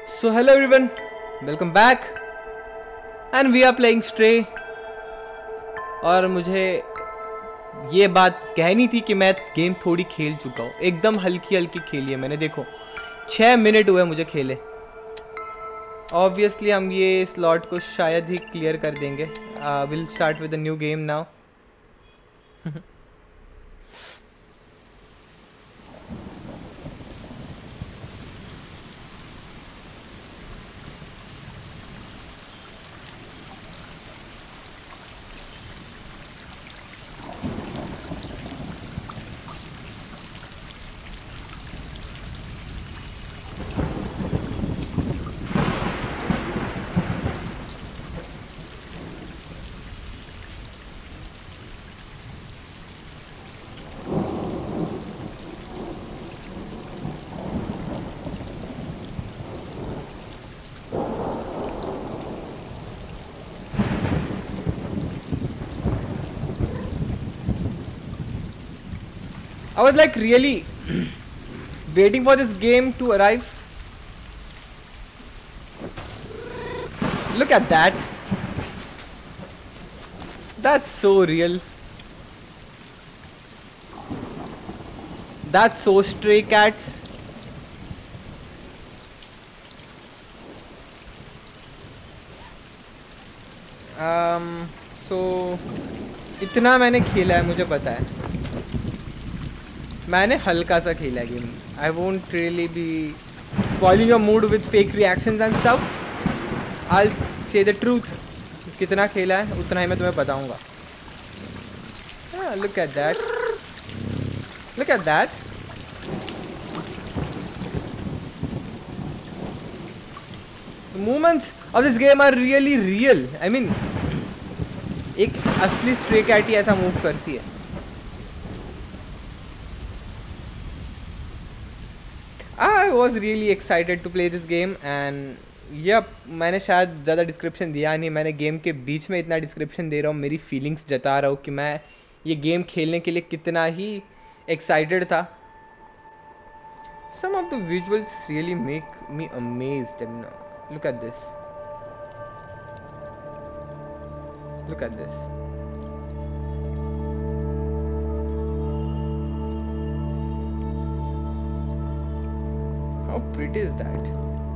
So hello everyone, welcome back and we are playing Stray। और मुझे ये बात कहनी थी कि मैं गेम थोड़ी खेल चुका हूँ, एकदम हल्की हल्की खेली है मैंने। देखो 6 मिनट हुए मुझे खेले। ऑब्वियसली हम ये स्लॉट को शायद ही क्लियर कर देंगे। Will start with a new game now. I was like really waiting for this game to arrive. Look at that. That's so real. That's so Stray Cats. So इतना मैंने खेला है, मुझे पता है। मैंने हल्का सा खेला है game. I won't really be spoiling your mood with fake reactions and stuff. I say the truth, कितना खेला है उतना ही मैं तुम्हें बताऊंगा। Look at that, look at that. Movements of this game are really real. I mean एक असली stray cat ही ऐसा मूव करती है। I was really excited to play this game and yep, मैंने शायद ज़्यादा डिस्क्रिप्शन दिया नहीं। मैंने गेम के बीच में इतना डिस्क्रिप्शन दे रहा हूँ, मेरी फीलिंग्स जता रहा हूँ कि मैं ये गेम खेलने के लिए कितना ही एक्साइटेड था। Some of the visuals really make me amazed and look at this, look at this. How pretty is that?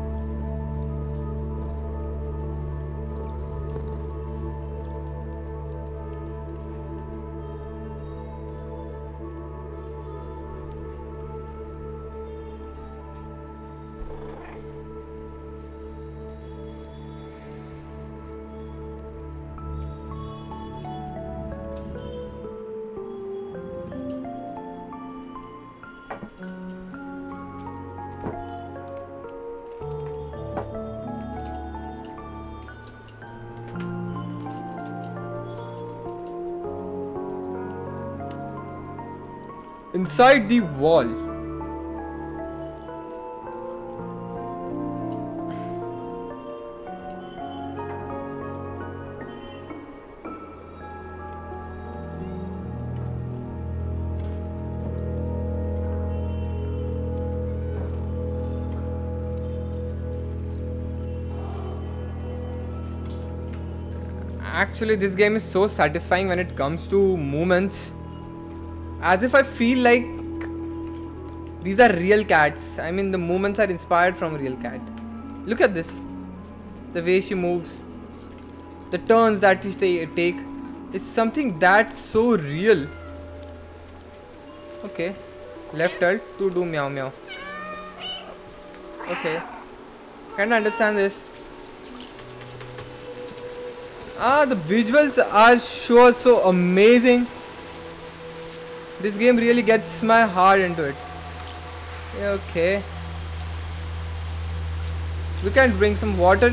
Inside the wall. Actually, this game is so satisfying when it comes to movements. As if I feel like these are real cats. I mean, the movements are inspired from a real cat. Look at this. The way she moves, the turns that she take is something that's so real. Okay, left alt to do meow meow. Okay, can't understand this. The visuals are so amazing. This game really gets my heart into it. Okay, we can bring some water.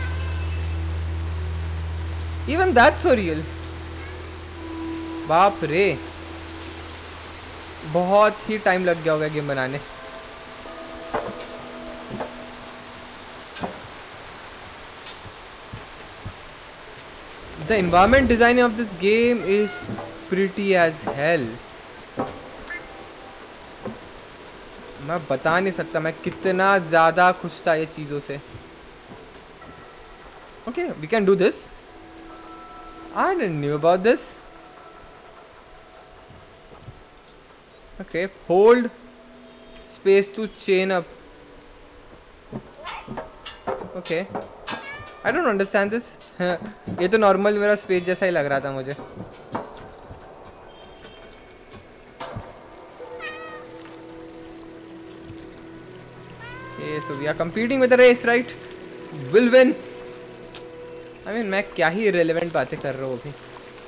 Even that's so real. बाप रे, बहुत ही time लग गया होगा game बनाने। The environment design of this game is pretty as hell. मैं बता नहीं सकता मैं कितना ज़्यादा खुश था ये चीज़ों से। Okay, we can do this. I didn't knew about this. Okay, hold space to chain up. Okay, I don't understand this. ये तो नॉर्मल मेरा स्पेस जैसा ही लग रहा था मुझे. Okay, so we are competing with the race, right? Will win. I mean, मैं क्या ही irrelevant बातें कर रहा हूँ अभी.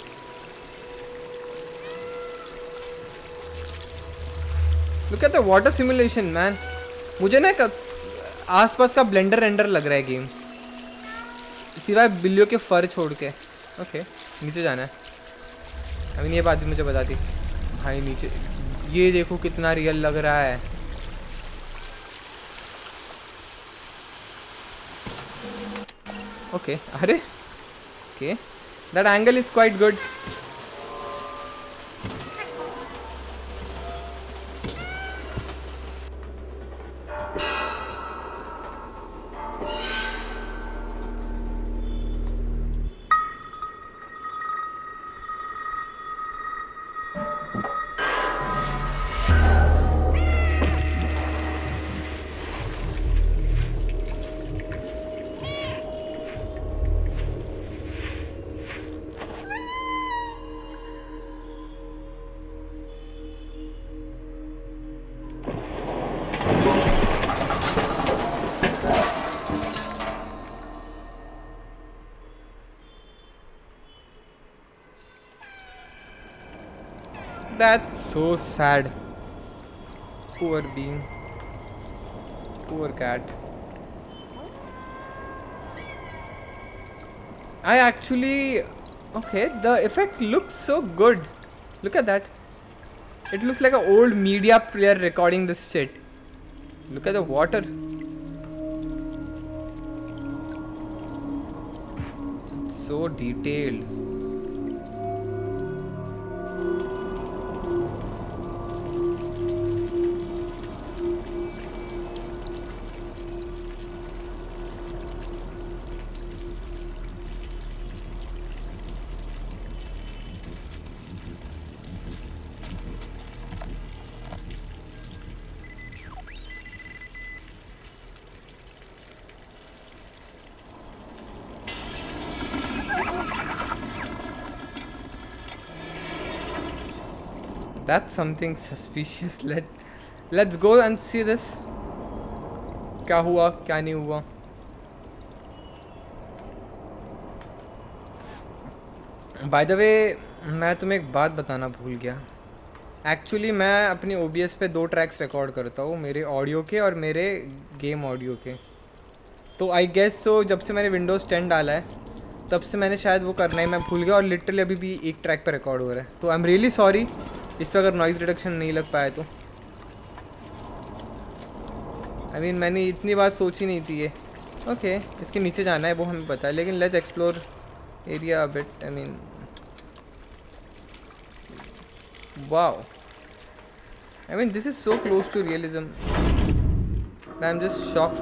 Look at the water simulation, man. मुझे ना आसपास का ब्लेंडर रेंडर लग रहा है गेम, सिवाय बिल्लियों के फर छोड़ के. ओके, नीचे जाना है. अभी ये बात भी मुझे बता दी भाई. नीचे ये देखो कितना रियल लग रहा है. ओके, अरे okay, that angle is quite good. That's so sad. Poor being. Poor cat. I actually... Okay, the effect looks so good. Look at that. It looks like an old media player recording this shit. Look at the water. It's so detailed. That's something suspicious. Let's go and see this. क्या हुआ क्या नहीं हुआ. By the way, मैं तुम्हें एक बात बताना भूल गया. एक्चुअली मैं अपनी OBS पे 2 ट्रैक्स रिकॉर्ड करता हूँ, मेरे ऑडियो के और मेरे गेम ऑडियो के. तो आई गेस सो जब से मैंने विंडोज़ 10 डाला है तब से मैंने शायद वो करना ही मैं भूल गया, और लिटरली अभी भी एक ट्रैक पे रिकॉर्ड हो रहा है. तो आई एम रियली सॉरी इस पर अगर नॉइज़ रिडक्शन नहीं लग पाया तो. आई मीन मैंने इतनी बात सोची नहीं थी ये. ओके, इसके नीचे जाना है वो हमें पता है, लेकिन let's explore area a bit. I mean wow, I mean this is so close to realism. I am just shocked.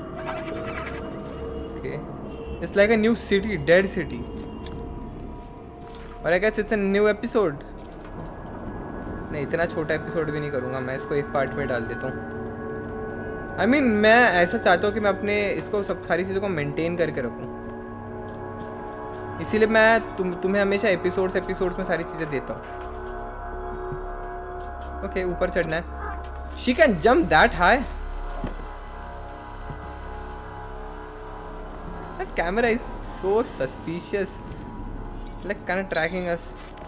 Okay, it's like a new city, dead city. और I guess it's a new episode. नहीं, इतना छोटा episode भी नहीं करूँगा मैं, इसको एक पार्ट में डाल देता हूँ. आई मीन मैं ऐसा चाहता हूँ कि मैं अपने इसको सब सारी चीज़ों को मेंटेन करके रखूँ, इसीलिए मैं तुम्हें हमेशा एपिसोड्स में सारी चीज़ें देता हूँ. ओके, ऊपर चढ़ना है. She can jump that high. That camera is so suspicious, like kind of tracking us.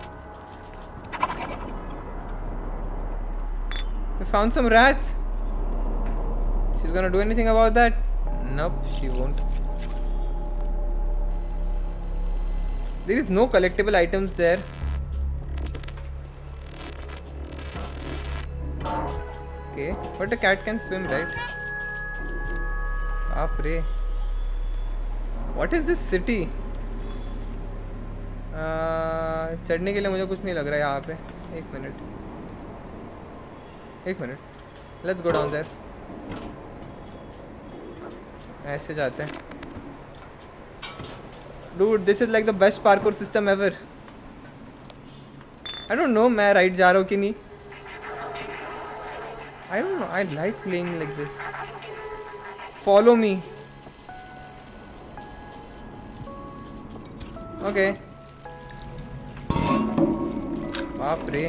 We found some rats. She's gonna do anything about that? Nope, she won't. There is no collectible items there. Okay, but the cat can swim, right? Baap re. What is this city? चढ़ने के लिए मुझे कुछ नहीं लग रहा है यहाँ पे. एक minute. Let's go down there. ऐसे जाते हैं. Dude, this is like the best parkour system ever. I don't know मैं right जा रहा हूँ कि नहीं. I don't know. I like playing like this. Follow me. Okay. बाप रे.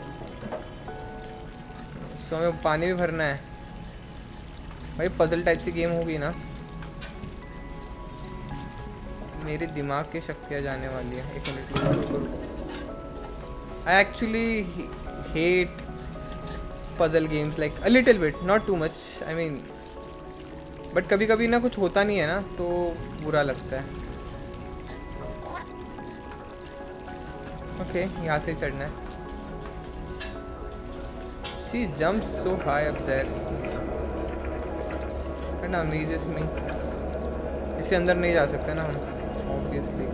So हमें पानी भी भरना है. भाई पजल टाइप सी गेम होगी ना. मेरे दिमाग की शक्तियाँ जाने वाली है. एक minute. I actually hate puzzle games like a little bit, not too much. I mean, but कभी कभी ना कुछ होता नहीं है ना तो बुरा लगता है. Okay, यहाँ से चढ़ना है. She jumps so high up there. It amazes me. इससे अंदर नहीं जा सकते ना हम, obviously.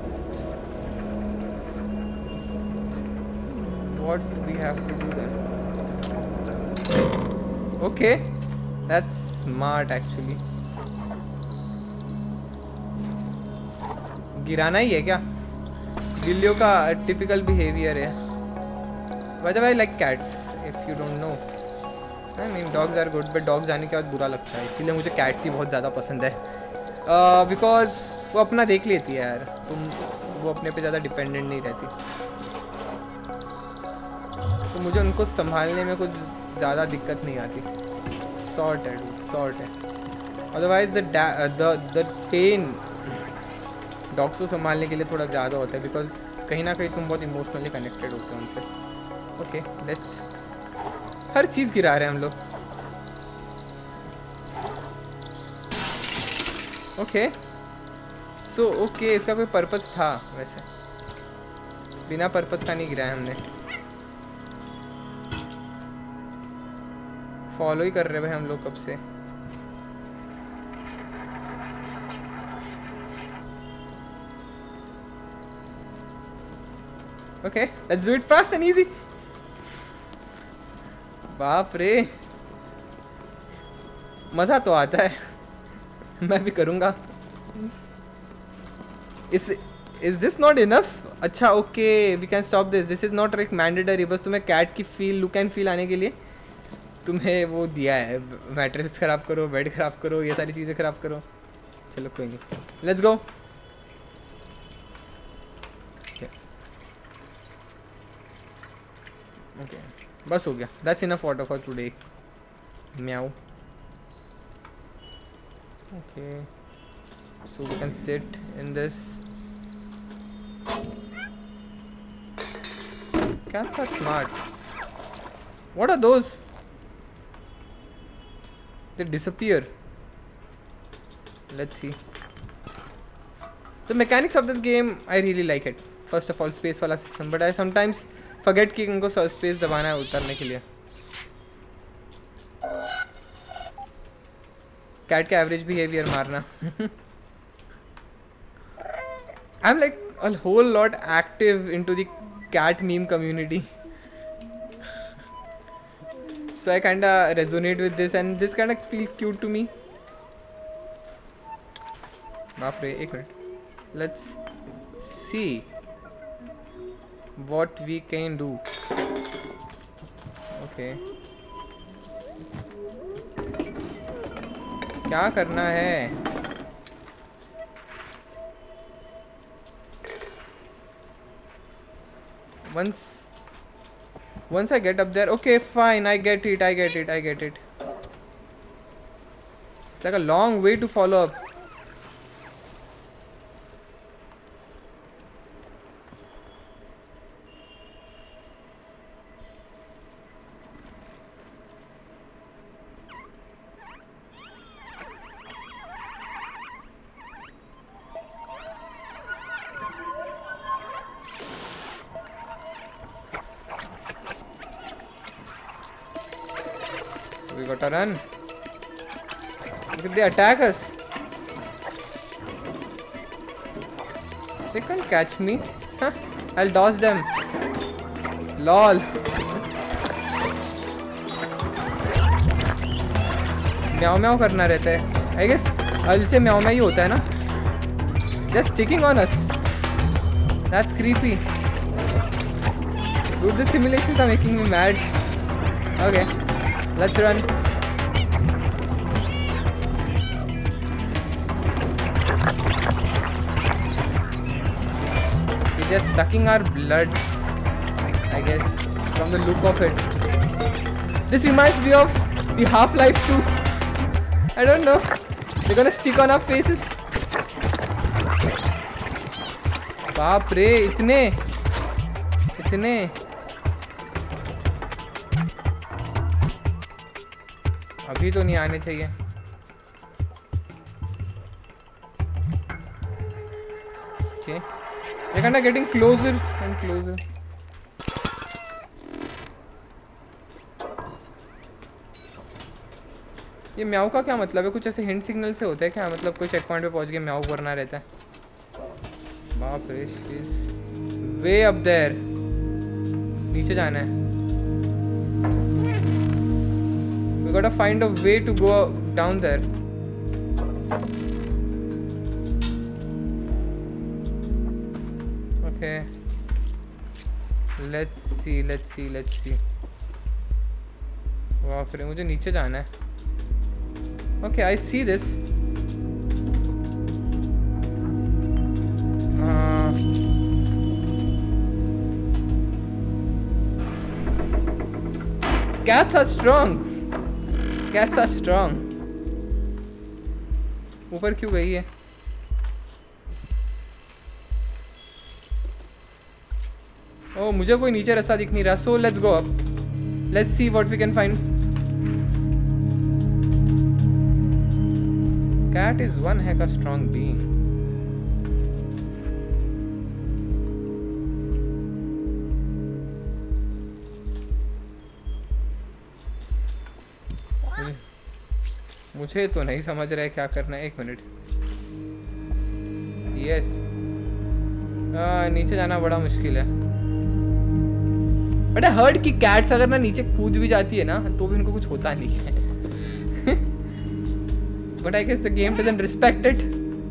What we have to do then? Okay, that's smart actually. गिराना ही है क्या? गिल्लियों का typical behavior है. By the way, I like cats. If you don't know, I mean dogs are good, but dogs जाने के बाद बुरा लगता है. इसीलिए मुझे cats ही बहुत ज़्यादा पसंद है. Because वो अपना देख लेती है यार. वो अपने पे ज़्यादा डिपेंडेंट नहीं रहती. तो मुझे उनको संभालने में कुछ ज़्यादा दिक्कत नहीं आती. सॉर्ट है. अदरवाइज द पेन डॉग्स को संभालने के लिए थोड़ा ज़्यादा होता है. बिकॉज कहीं ना कहीं तुम बहुत इमोशनली कनेक्टेड होते हो उनसे. Okay let's. हर चीज़ गिरा रहे हैं हम लोग. ओके सो ओके इसका कोई पर्पस था वैसे. बिना पर्पस का नहीं गिराया हमने. फॉलो ही कर रहे भाई हम लोग कब से. Okay let's do it fast and easy. बाप रे मज़ा तो आता है. मैं भी करूँगा. Is this not enough? अच्छा okay we can stop this. This is not like mandatory. बस तुम्हें कैट की फील लुक एंड फील आने के लिए तुम्हें वो दिया है. मैट्रेस ख़राब करो, बेड ख़राब करो, ये सारी चीज़ें ख़राब करो. चलो कोई नहीं. Let's go. ओके बस हो गया. That's enough water for today. म्याऊ. Okay so we can sit in this. Cats are smart. What are those? They disappear. Let's see. The mechanics of this game, I really like it. First of all, space वाला system, but I sometimes forget कि इनको space दबाना है उतरने के लिए. Cat का average behavior मारना. I'm like a whole lot active into the cat meme community. So I kinda resonate with this and this kinda feels cute to me. बाप रे एक minute. Let's see what we can do. Okay. क्या करना है? Once I get up there, okay, fine, I get it. It's like a long way to follow up. We gotta run. Look at they attack us. They can't catch me. Huh? I'll dodge them. LOL. म्याओ म्याओ करना रहता है. I guess अल से म्याओ म्याओ ही होता है ना. Just sticking on us. That's creepy. Dude, the simulations are making me mad. Okay, let's run. They're sucking our blood, I guess, from the look of it. This reminds me of the Half-Life 2. I don't know. They're gonna stick on our faces. बाप रे, इतने अभी तो नहीं आने चाहिए. Okay. We're kind of getting closer and closer. ये म्याऊ का क्या मतलब है? कुछ ऐसे हिंट सिग्नल से होता है क्या? मतलब कोई चेक पॉइंट पे पहुंच के म्याऊ करना रहता है. बाप रे, she's way up there. नीचे जाना है. We gotta find a way to go down there. Okay. Let's see. बाप रे, मुझे नीचे जाना है. Okay, I see this. Cats are strong. ऊपर क्यों गई है? Oh, मुझे कोई नीचे रास्ता दिख नहीं रहा. So let's go up. Let's see what we can find. Cat is one heck a strong being. मुझे तो नहीं समझ रहा है क्या करना है. 1 मिनट. यस, नीचे जाना बड़ा मुश्किल है. बट आई हर्ड कि कैट्स अगर ना नीचे कूद भी जाती है ना तो भी उनको कुछ होता नहीं है. But I guess the game doesn't respect it.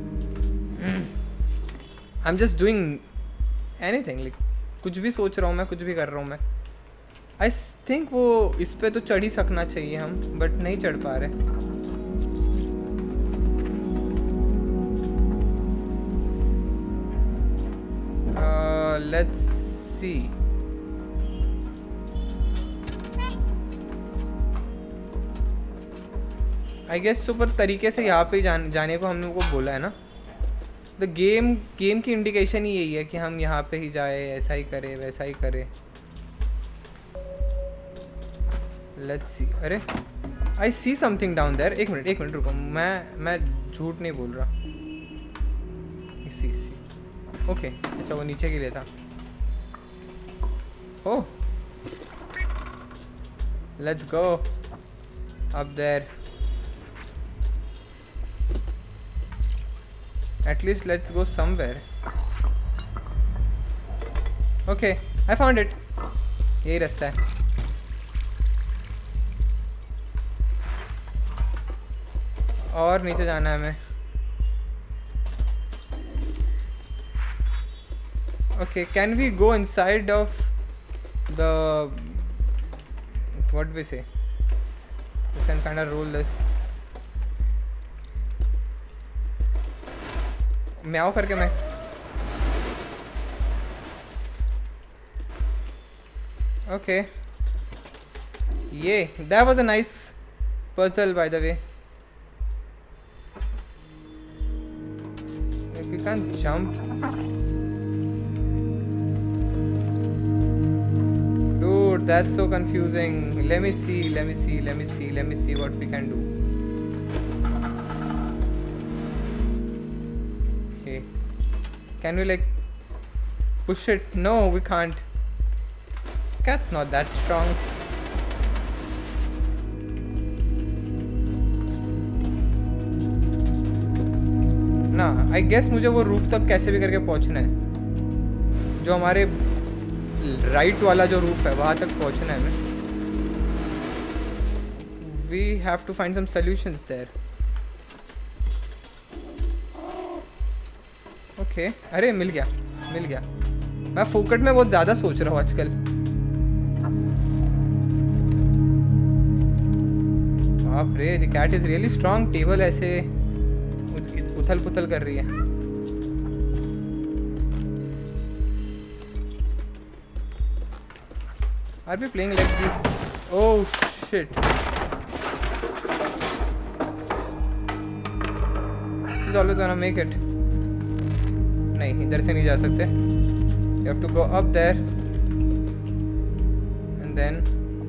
I am just doing anything. Like कुछ भी सोच रहा हूँ मैं, कुछ भी कर रहा हूँ मैं. आई थिंक वो इस पे तो चढ़ ही सकना चाहिए हम, बट नहीं चढ़ पा रहे. Let's see. I guess super तरीके से यहाँ पे जाने को हमने को बोला है ना. द गेम की इंडिकेशन ही यही है कि हम यहाँ पे ही जाए, ऐसा ही करे, वैसा ही करे. Let's see. अरे I see something down there. एक मिनट रुको. मैं झूठ नहीं बोल रहा. सी ओके, अच्छा वो नीचे के लिए था. Oh, let's go up there. At least let's go somewhere. Okay, I found it. यही रास्ता है. और नीचे जाना है हमें. Okay, can we go inside of the, what we say, this and kind of roll this. म्याओ करके मैं. Okay, that was a nice puzzle by the way. If you can't jump. Dude, that's so confusing. Let me see what we can do. Okay, can we like push it? No, we can't. Cat's not that strong. ना, I guess मुझे वो roof तक कैसे भी करके पहुंचना है. जो हमारे राइट वाला जो रूफ है वहाँ तक पहुँचना है हमें. We have to find some solutions there. Okay, अरे मिल गया. मैं फोकट में बहुत ज़्यादा सोच रहा हूँ आजकल। बाप रे, the cat is really strong. Table ऐसे उथल पुथल कर रही है। Are we playing like this? Oh shit. She's always gonna make it. नहीं, इधर से नहीं जा सकते. You have to go up there. And then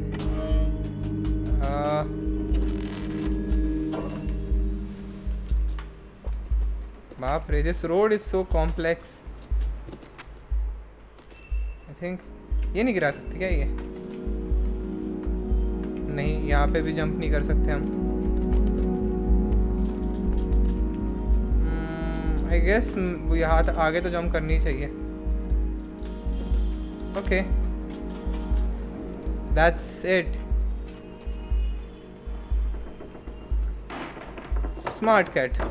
बाप रे, this road is so complex. I think ये नहीं गिरा सकते क्या ये? नहीं, यहाँ पे भी जंप नहीं कर सकते हम। आई गेस यहाँ आगे तो जंप करनी चाहिए। Okay, that's it. Smart cat.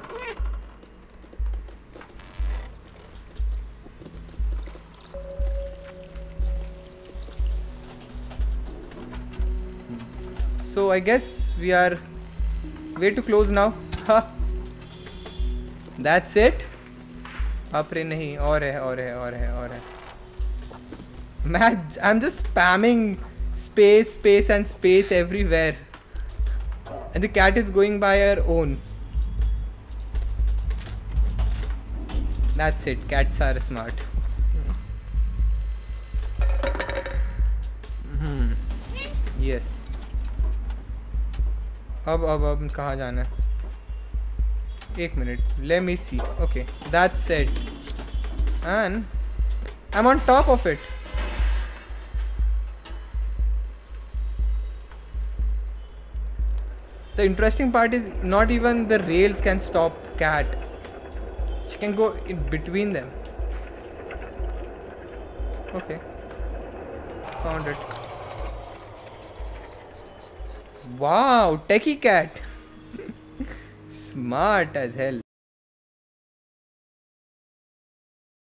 So I guess we are way too close now. That's it. बाप रे, नहीं, और है। I'm just spamming space and space everywhere, and the cat is going by her own. That's it. Cats are smart. Yes. अब कहाँ जाना है? एक minute, let me see. Okay, that's it. And I'm on top of it. The interesting part is not even the rails can stop cat. She can go in between them. Okay, found it. Wow, techie cat. Smart as hell.